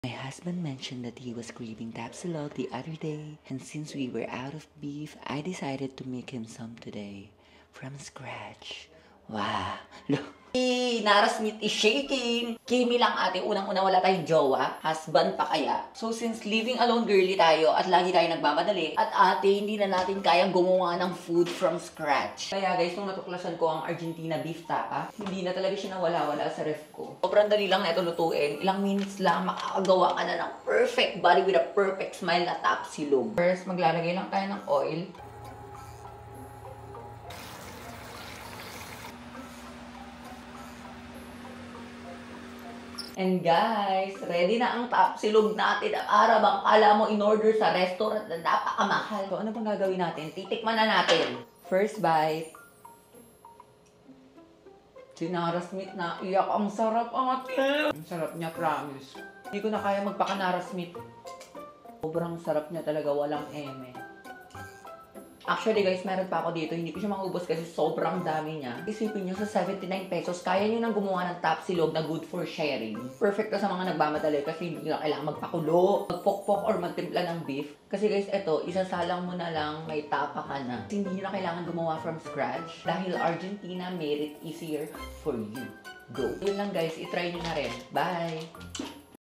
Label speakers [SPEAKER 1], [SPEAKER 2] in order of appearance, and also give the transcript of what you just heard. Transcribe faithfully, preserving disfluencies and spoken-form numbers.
[SPEAKER 1] My husband mentioned that he was craving tapsilog the other day, and since we were out of beef, I decided to make him some today. From scratch. Wow! Look! Hey, Nara's meat is shaking! Kimi lang ate, unang-una wala tayong jowa, husband pa kaya. So since living alone girly tayo at lagi tayo nagmamadali, at ate, hindi na natin kayang gumawa ng food from scratch. Kaya guys, nung natuklasan ko ang Argentina beef tapa, hindi na talaga siya nawala-wala sa ref ko. Sobrang dali lang na ito lutuin. Ilang minutes lang makakagawa ka na ng perfect body with a perfect smile na tapsilog. First, maglalagay lang tayo ng oil. And guys, ready na ang tapsilog natin. Ang arabang kala mo in-order sa restaurant na napakamahal. So, ano bang gagawin natin? Titikman na natin. First bite. Nara's meat na iyak. Ang sarap, ate. Ang sarap niya, promise. Hindi ko na kaya magpaka-Nara's meat. Sobrang sarap niya talaga, walang eme. Actually guys, meron pa ako dito. Hindi ko siya maubos kasi sobrang dami niya. Isipin nyo, sa seventy-nine pesos, kaya nyo nang gumawa ng tapsilog na good for sharing. Perfect to sa mga nagmamadali kasi hindi nyo kailangan magpakulo, magpokpok or magtimpla ng beef. Kasi guys, eto, isasalang mo na lang, may tapa ka na. Hindi nyo na kailangan gumawa from scratch dahil Argentina made it easier for you. Go! Yun lang guys, itry nyo na rin. Bye!